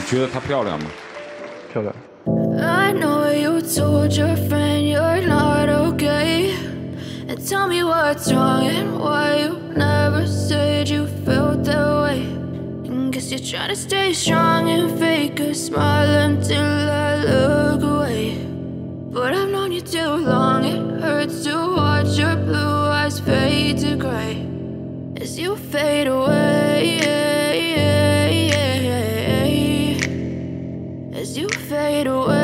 你觉得她漂亮吗？ 漂亮。 I know you told your friend you're not okay, and tell me what's wrong and why you never said you felt that way. And guess you're trying to stay strong and fake a smile until I look away. But I've known you too long, it hurts to watch your blue eyes fade to gray as you fade away. As you fade away.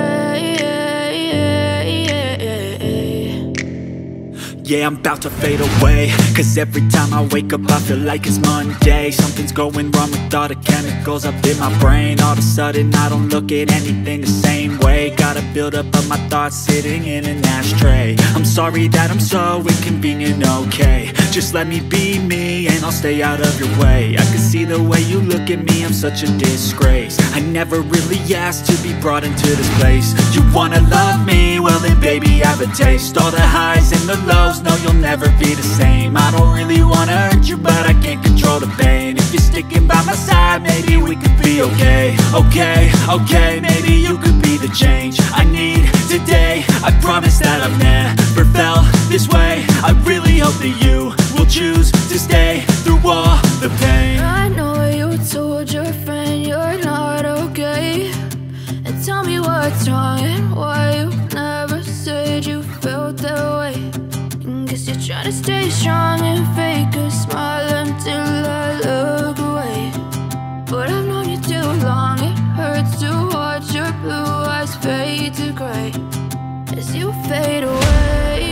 Yeah, I'm about to fade away, cause every time I wake up I feel like it's Monday. Something's going wrong with all the chemicals up in my brain. All of a sudden I don't look at anything the same way. Got a buildup of my thoughts sitting in an ashtray. I'm sorry that I'm so inconvenient, okay. Just let me be me and I'll stay out of your way. I can see the way you look at me, I'm such a disgrace. I never really asked to be brought into this place. You wanna love me? Well then baby I have a taste. All the highs and the lows, no you'll never be the same. I don't really wanna hurt you but I can't control the pain. If you're sticking by my side maybe we could be okay. Okay, maybe you could be the change I need today. I promise that I've never felt this way. I really hope that you will choose to stay through all the pain. I know you told your friend you're not okay, and tell me what's wrong and why you never said you felt that way. And guess you're trying to stay strong and fake a smile until I look away. But I've known you too long, it hurts to watch your blue eyes fade to gray as you fade away.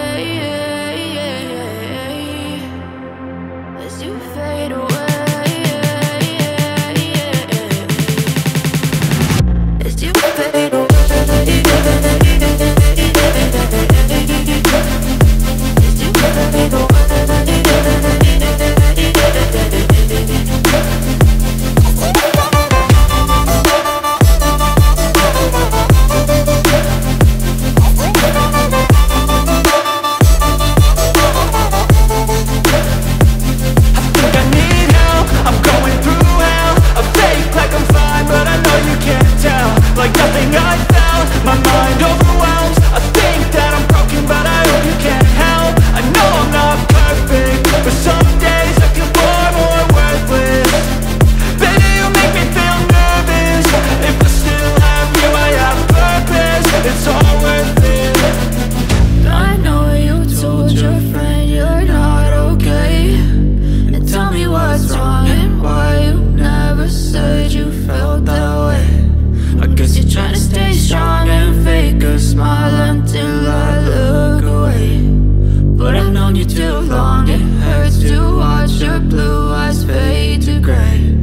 As you fade away. As you fade away. As you fade away. Like nothing I felt, my mind overwhelms. I think that I'm broken, but I hope you can't help. I know I'm not perfect, but some days I feel far more worthless. Baby, you make me feel nervous. If I still have you, I have purpose. It's all worth it. I know you told your friend you're not okay, and tell me what's wrong and why you never said you felt that way. I guess you're trying to stay strong and fake a smile until I look away. But I've known you too long, it hurts to watch your blue eyes fade to gray